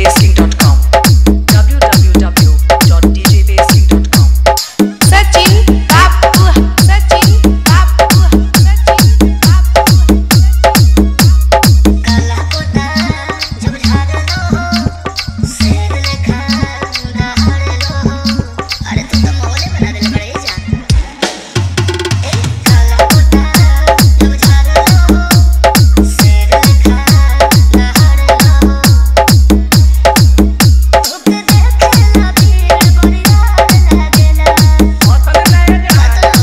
djbasking.com www.djbasking.com Sachin बापू सचिन बापू सचिन बापू काला कोटा जब झाड़ लो शेर लेखा दहाड़ लो अरे तू तो मोहल्ले बना देले बड़े जान ए काला कोटा जब झाड़ लो शेर लेखा दहाड़ लो ओके देखला भीड़ बड़ी याद लागेला बोतल ले जा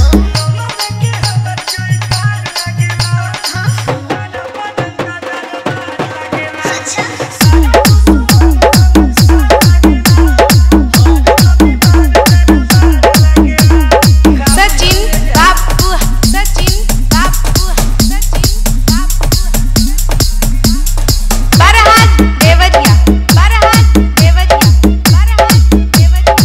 सचिन बापू सचिन बापू सचिन बापू बरहात देवरिया बरहात देवरिया बरहात देवरिया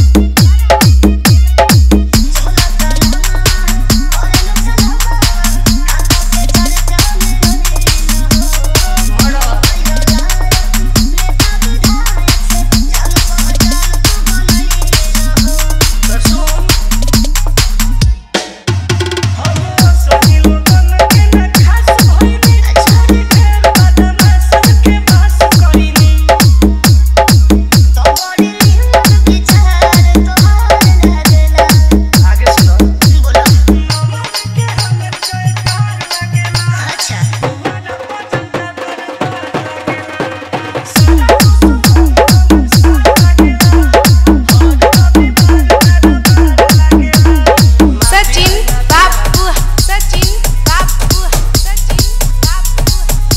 सचिन बापू सचिन बापू सचिन बापू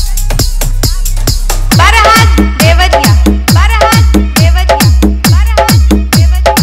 बरहात देवरिया बरहात देवरिया बरहात देवरिया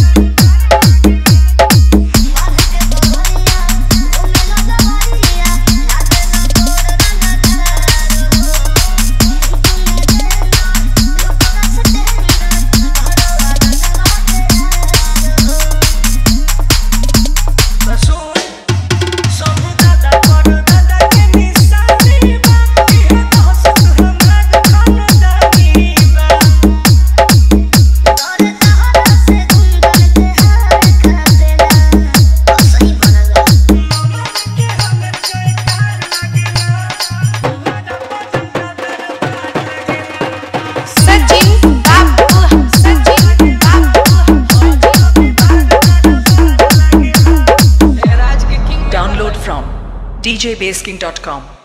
सचिन बापू सचिन बापू download from djbasking.com